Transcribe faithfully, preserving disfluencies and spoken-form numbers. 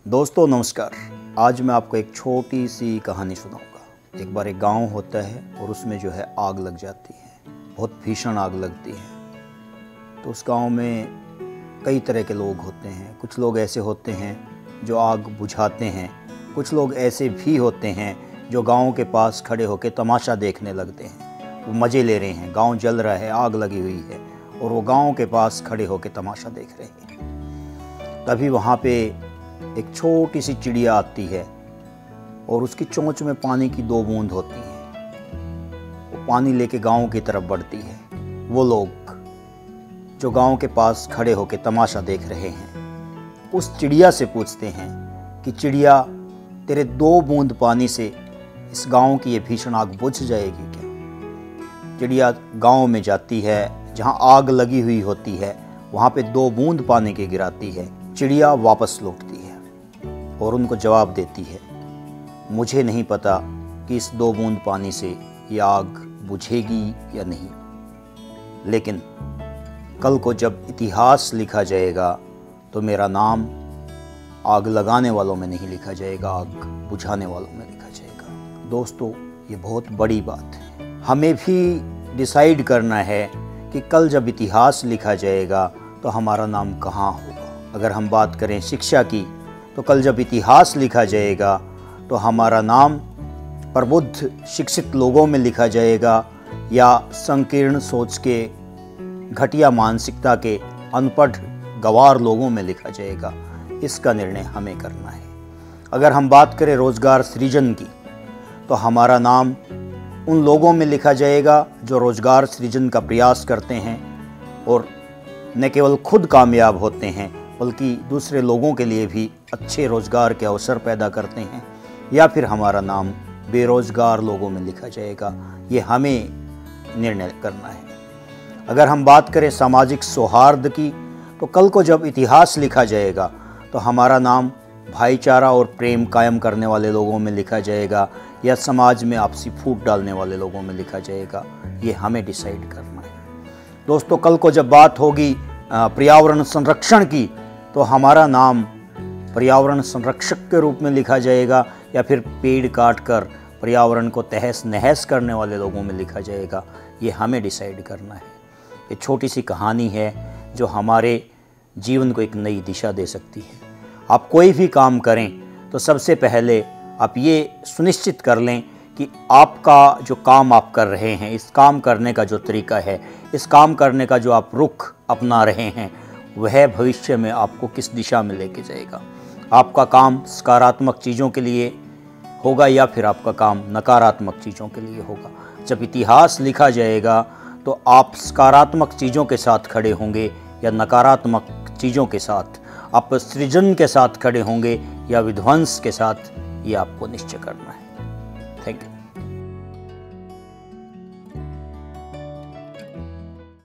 दोस्तों नमस्कार। आज मैं आपको एक छोटी सी कहानी सुनाऊंगा। एक बार एक गांव होता है और उसमें जो है आग लग जाती है, बहुत भीषण आग लगती है। तो उस गांव में कई तरह के लोग होते हैं। कुछ लोग ऐसे होते हैं जो आग बुझाते हैं, कुछ लोग ऐसे भी होते हैं जो गांव के पास खड़े होकर तमाशा देखने लगते हैं। वो मज़े ले रहे हैं, गांव जल रहा है, आग लगी हुई है और वो गांव के पास खड़े होकर तमाशा देख रहे हैं। तभी वहाँ पे एक छोटी सी चिड़िया आती है और उसकी चोंच में पानी की दो बूंद होती हैं। वो पानी लेके गांव की तरफ बढ़ती है। वो लोग जो गांव के पास खड़े होकर तमाशा देख रहे हैं उस चिड़िया से पूछते हैं कि चिड़िया, तेरे दो बूंद पानी से इस गांव की ये भीषण आग बुझ जाएगी क्या? चिड़िया गांव में जाती है, जहां आग लगी हुई होती है वहां पे दो बूंद पानी की गिराती है। चिड़िया वापस लौटती है और उनको जवाब देती है, मुझे नहीं पता कि इस दो बूंद पानी से ये आग बुझेगी या नहीं, लेकिन कल को जब इतिहास लिखा जाएगा तो मेरा नाम आग लगाने वालों में नहीं लिखा जाएगा, आग बुझाने वालों में लिखा जाएगा। दोस्तों, ये बहुत बड़ी बात है। हमें भी डिसाइड करना है कि कल जब इतिहास लिखा जाएगा तो हमारा नाम कहाँ होगा। अगर हम बात करें शिक्षा की, तो कल जब इतिहास लिखा जाएगा तो हमारा नाम प्रबुद्ध शिक्षित लोगों में लिखा जाएगा या संकीर्ण सोच के, घटिया मानसिकता के, अनपढ़ गंवार लोगों में लिखा जाएगा। इसका निर्णय हमें करना है। अगर हम बात करें रोज़गार सृजन की, तो हमारा नाम उन लोगों में लिखा जाएगा जो रोज़गार सृजन का प्रयास करते हैं और न केवल खुद कामयाब होते हैं बल्कि दूसरे लोगों के लिए भी अच्छे रोज़गार के अवसर पैदा करते हैं। या फिर हमारा नाम बेरोज़गार लोगों में लिखा जाएगा। ये हमें निर्णय करना है। अगर हम बात करें सामाजिक सौहार्द की, तो कल को जब इतिहास लिखा जाएगा तो हमारा नाम भाईचारा और प्रेम कायम करने वाले लोगों में लिखा जाएगा या समाज में आपसी फूट डालने वाले लोगों में लिखा जाएगा। ये हमें डिसाइड करना है। दोस्तों, कल को जब बात होगी पर्यावरण संरक्षण की, तो हमारा नाम पर्यावरण संरक्षक के रूप में लिखा जाएगा या फिर पेड़ काट कर पर्यावरण को तहस नहस करने वाले लोगों में लिखा जाएगा। ये हमें डिसाइड करना है। ये छोटी सी कहानी है जो हमारे जीवन को एक नई दिशा दे सकती है। आप कोई भी काम करें तो सबसे पहले आप ये सुनिश्चित कर लें कि आपका जो काम आप कर रहे हैं, इस काम करने का जो तरीका है, इस काम करने का जो आप रुख अपना रहे हैं, वह भविष्य में आपको किस दिशा में लेके जाएगा। आपका काम सकारात्मक चीज़ों के लिए होगा या फिर आपका काम नकारात्मक चीज़ों के लिए होगा। जब इतिहास लिखा जाएगा तो आप सकारात्मक चीज़ों के साथ खड़े होंगे या नकारात्मक चीज़ों के साथ, आप सृजन के साथ खड़े होंगे या विध्वंस के साथ, ये आपको निश्चय करना है। Thank you.